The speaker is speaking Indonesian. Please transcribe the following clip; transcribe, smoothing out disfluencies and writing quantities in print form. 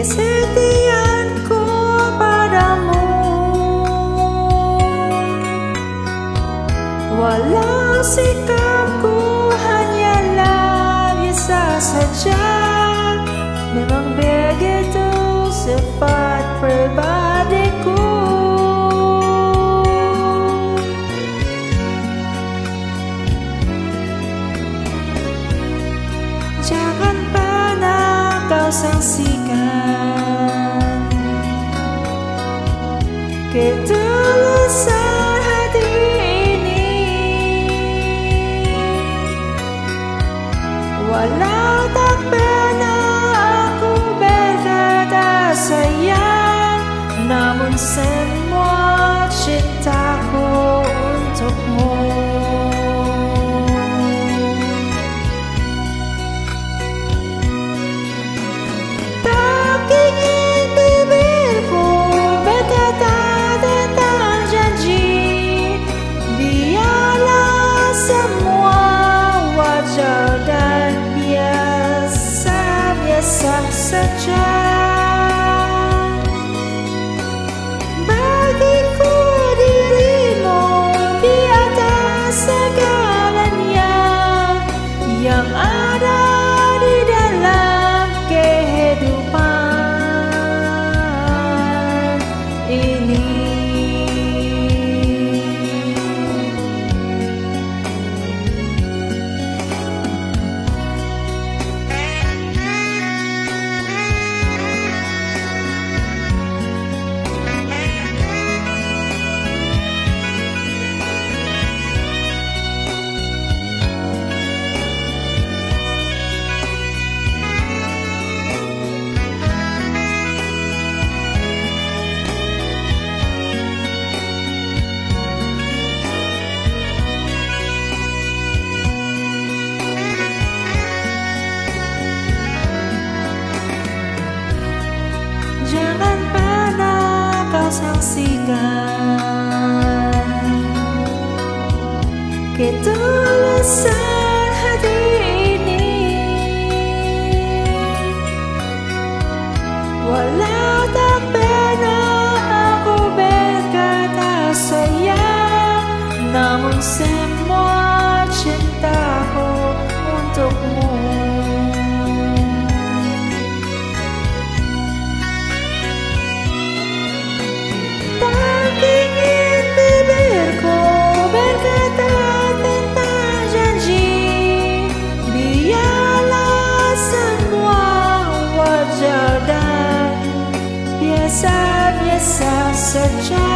kesetiaanku padamu. Walau sikapku hanyalah biasa saja, memang begitu sifat pribadiku. Jangan pernah kau sangsikan ketulusan hati ini. Walau tak pernah aku berkata sayang, namun semua cintaku untukmu. Saja bagiku dirimu di atas segalanya yang ada di dalam kehidupan ini. Jangan pernah kau sangsikan ketulusan hati ini. Walau tak pernah aku berkata sayang, namun semua cintaku untukmu. Biasa-biasa saja.